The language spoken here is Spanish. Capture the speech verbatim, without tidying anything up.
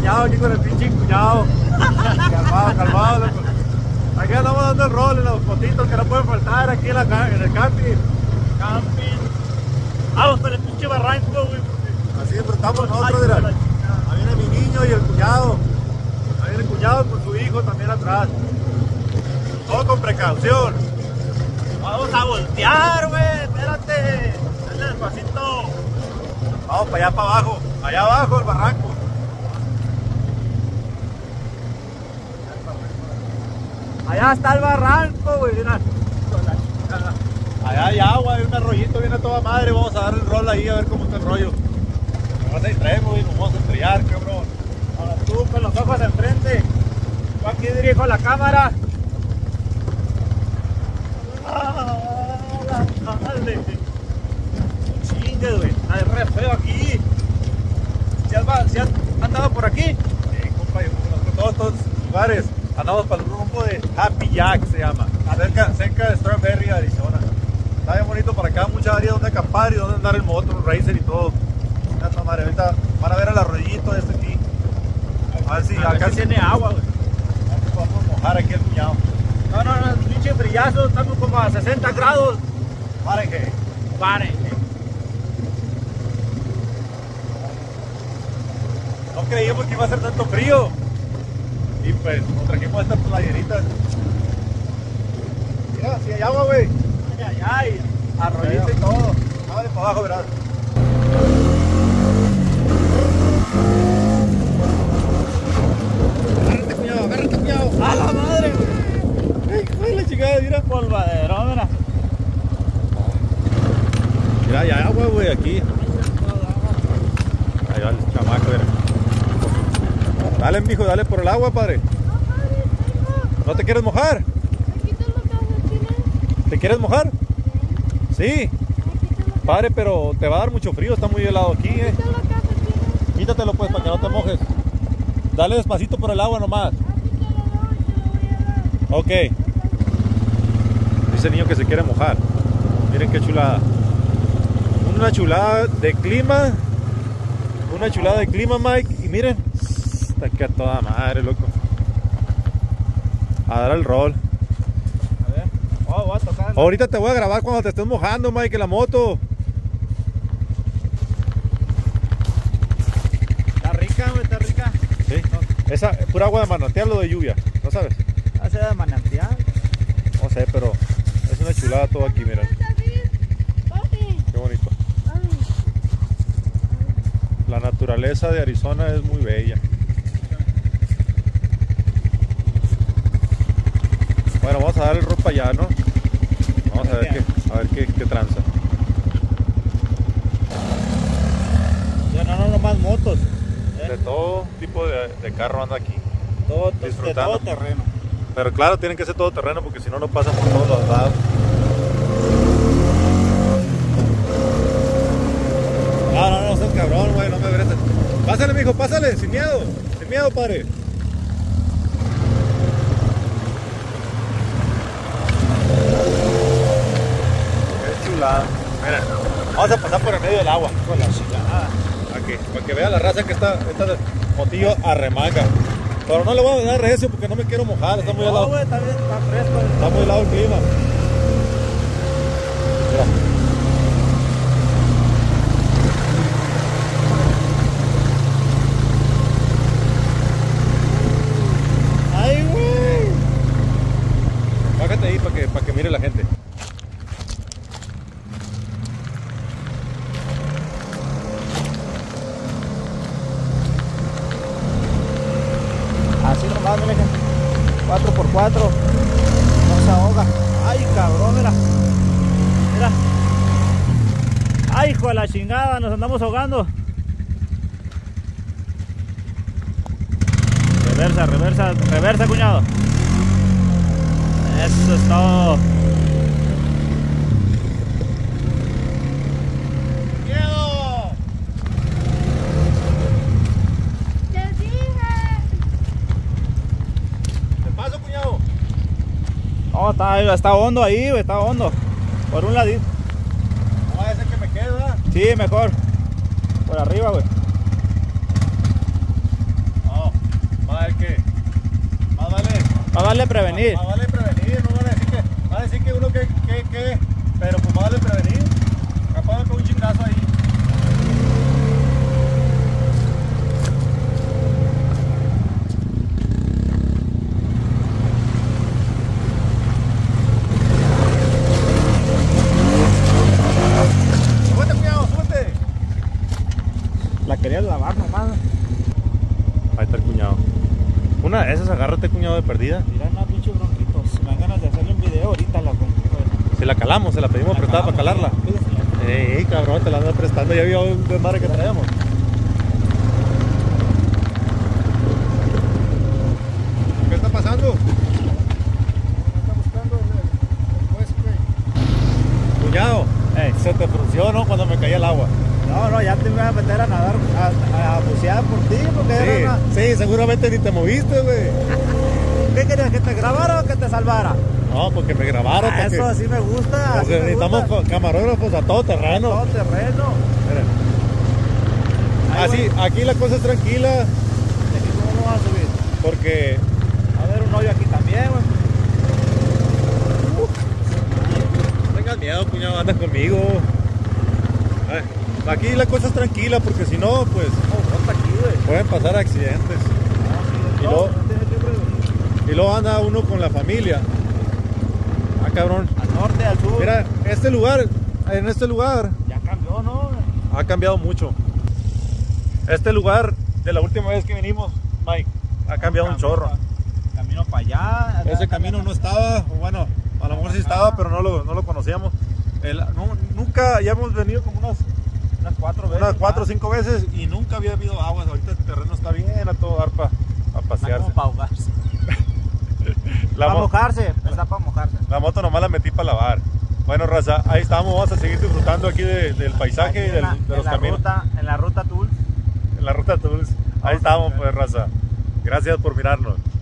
cuñado aquí con el pinche cuñado. Calmado, calmado, loco. Aquí andamos dando el rol en los botitos que no pueden faltar aquí en, la, en el camping. Camping. Vamos para el pinche barranco, güey. Así disfrutamos nosotros, dirán. Ahí viene mi niño y el cuñado. Ahí viene el cuñado con su hijo también atrás. Todo con precaución. Vamos a voltear, güey. Espérate. Dale despacito. Vamos para allá, para abajo. Allá abajo el barranco. Allá está el barranco, güey. Mira. Allá hay agua, hay un arroyito, viene a toda madre. Vamos a dar el rol ahí a ver cómo está el rollo. Nos vas a distraer, güey. Nos vamos a estrellar, cabrón. Ahora tú con los ojos enfrente. Yo aquí dirijo la cámara. ¡Ah, la madre! Chingue, güey. Está re feo aquí. ¿Si has, si has andado por aquí? Sí, compa, yo conozco todos estos lugares. Andamos para el rumbo de Happy Jack, se llama. Cerca, cerca de Strawberry, Arizona. Está bien bonito para acá, muchas áreas donde acampar y donde andar el motor, el racer y todo. Ya está madre, ahorita van a ver el arroyito este aquí. A ver si a acá ver si tiene agua, güey. A ver si podemos mojar aquí el cuñado. No, no, no, pinche frillazo, estamos como a sesenta grados. Fahrenheit. Fahrenheit. No creíamos que iba a ser tanto frío. Y pues nos trajimos estas playeritas. Mira, si hay agua, güey. Ay, ay, ay. Arroyito y todo. Dale para abajo, ¿verdad? Agárrate, cuñado, agárrate, cuñado. ¡A la madre, güey! ¡Hijo de la chingada! Mira. Polvadero, mira. Mira, hay agua, güey, aquí. Ahí va el chamaco, mira. Dale, mijo, dale por el agua, padre. ¿No te quieres mojar? ¿Te quieres mojar? Sí. Padre, pero te va a dar mucho frío, está muy helado aquí, eh. Quítatelo pues para que no te mojes. Dale despacito por el agua nomás. Ok. Dice el niño que se quiere mojar. Miren qué chulada. Una chulada de clima. Una chulada de clima, Mike. Y miren. Está que a toda madre, loco. A dar el rol. A ver. Oh, voy a tocar. Ahorita te voy a grabar cuando te estés mojando, Mike, en la moto. Está rica, güey, está rica. Sí. Esa es pura agua de manantial o de lluvia, ¿no sabes? Hace de manantial. No sé, pero es una chulada todo aquí, mira. Qué bonito. La naturaleza de Arizona es muy bella. Bueno, vamos a dar el rol para allá, ¿no? Vamos a ver qué, a ver qué, qué tranza. Ya no, no, no más motos. ¿eh? De todo tipo de, de carro anda aquí. Todo, disfrutando. de todo terreno. Pero claro, tienen que ser todo terreno porque si no, no pasan por todos los lados. No, no, no, seas cabrón, güey, no me agreses. Pásale, mijo, pásale, sin miedo. Sin miedo, padre. Qué chulada. Mira, vamos a pasar por el medio del agua. Con la chingada. Aquí, para que vea la raza que está, esta motillo arremanga. Pero no le voy a dar recio porque no me quiero mojar, está muy No, helado. güey, está bien, está fresco. Está muy helado el clima. Mira. Ay, güey. Bájate ahí para que, para que mire la gente. Así nomás, mira, cuatro por cuatro. No se ahoga. Ay, cabrón, mira. Mira. Ay, hijo de la chingada, nos andamos ahogando. Reversa, reversa, reversa, cuñado. Eso es todo. ¡Miedo! Te dije. ¿Te paso, cuñado? No, está, está hondo ahí, güey, está hondo. Por un ladito. No vaya a ser que me quede, ¿verdad? Sí, mejor. Por arriba, güey. No, vale prevenir. Más vale prevenir, no van a decir que, van a decir que uno que, que, que, pero pues más vale prevenir. Capaz me pego un chingazo ahí. Súbete, cuñado, súbete. La querías lavar nomás. Ahí está el cuñado. Una de esas, agárrate, cuñado, de perdida. Mira, una pinche bronquitos. Me dan ganas de hacerle un video ahorita. La Se la calamos, se la pedimos prestada para calarla. Ey, cabrón, te la ando prestando. Ya vio un desmadre que traemos. ¿Qué está pasando? Está buscando el, el juez, güey. Cuñado, Ey. se te frunció, ¿no? Cuando me caía el agua. No, no, ya te iba a meter a nadar, a, a bucear por ti, porque Sí, era una... sí, seguramente ni te moviste, güey. ¿Qué querías? ¿Que te grabara o que te salvara? No, porque me grabaron. Ah, porque, eso así me gusta. así porque me necesitamos gusta. co- camarógrafos a todo terreno. Todo terreno. Miren. Ahí Así, voy. aquí la cosa es tranquila, ¿De aquí cómo lo vas a subir? porque A ver, un hoyo aquí también, güey. no tengas miedo, cuñado, anda conmigo. Ay, aquí la cosa es tranquila, porque si no, pues No, está aquí, güey. pueden pasar accidentes. No, sí, Y no, luego- no tiene que prevenir. Y luego anda uno con la familia. Ah, cabrón. Al norte, al sur. Mira, este lugar, en este lugar Ya cambió, ¿no? ha cambiado mucho. Este lugar, de la última vez que vinimos, Mike, ha cambiado un chorro. Camino para allá. Ese camino no estaba, o bueno, a lo mejor sí estaba, pero no lo, no lo conocíamos. El- nu- nunca, ya hemos venido como unas, Unas cuatro veces. unas cuatro o cinco veces y nunca había habido aguas. Ahorita el terreno está bien a todo dar para Está pasearse. como para ahogarse. La, Para mo- mojarse. Está para mojarse. la moto nomás la metí para lavar. Bueno, raza, ahí estamos, vamos a seguir disfrutando aquí de- del paisaje y Aquí en del- la- de en los la caminos. ruta, en la ruta Tools. En la ruta Tools. Ahí Vamos a estamos, ver. pues, raza. Gracias por mirarnos.